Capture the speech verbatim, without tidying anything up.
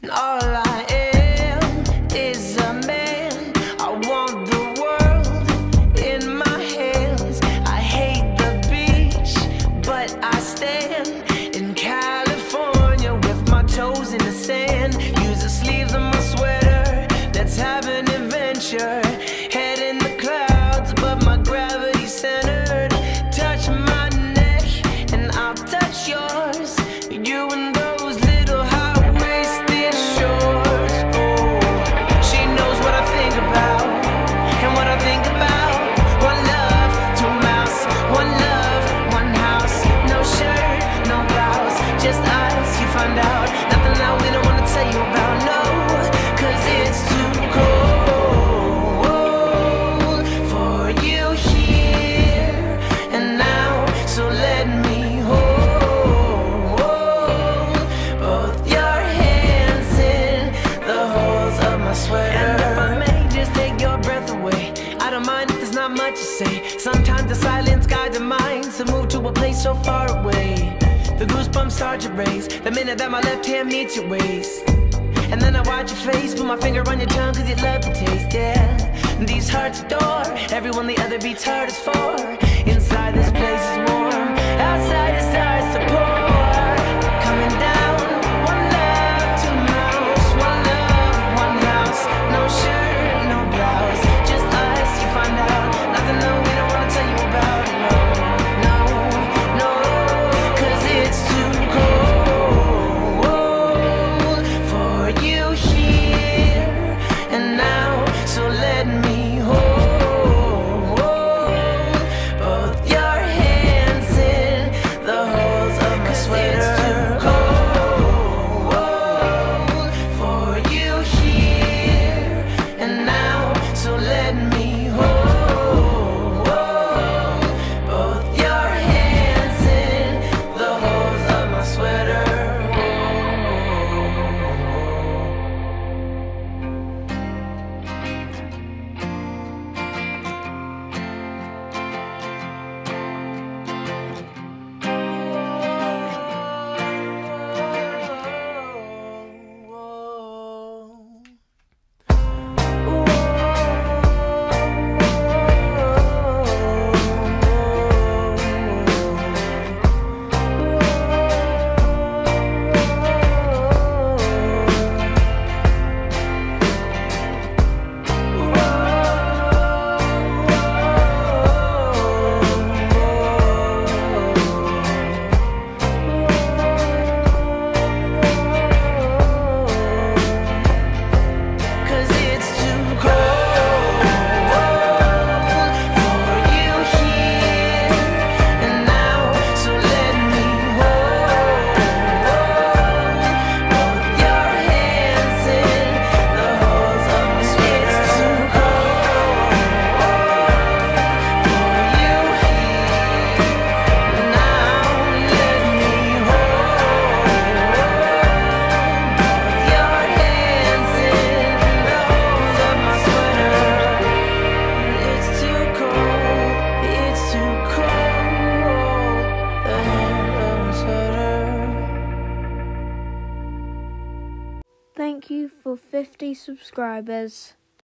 All I am is a man. I want the world in my hands. I hate the beach, but I stand in California with my toes in the sand. Use the sleeves of my sweater. Let's have an adventure. Head in the clouds, but my gravity's centered. Touch my neck and I'll touch yours. You and those little high-waisted shorts. Oh, she knows what I think about and what I think about. One love, two mouths. One love, one house. No shirt, no blouse, just us. You find out nothing that we don't wanna tell you about. No, 'cause it's too cold for you here and now. So let me hold both your hands in the holes of my sweater. And if I may just take your breath away, I don't mind if there's not much to say. Sometimes the silence guides our minds to move to a place so far away. The goosebumps start to raise the minute that my left hand meets your waist. And then I watch your face, put my finger on your tongue 'cause you love the taste, yeah. These hearts adore everyone the other beats hardest for. Inside this place is warm, outside it starts to pour. Coming down, one love, two mouths. One love, one house. No shirt, no blouse, just us. You find out nothing that we don't wanna tell you about. No, no, no, 'cause it's too cold for you here and now. So let me hold both your hands in the holes of my sweater. It's too cold for you here and now. So let me hold both your hands in the holes of my sweater. Thank you for fifty subscribers.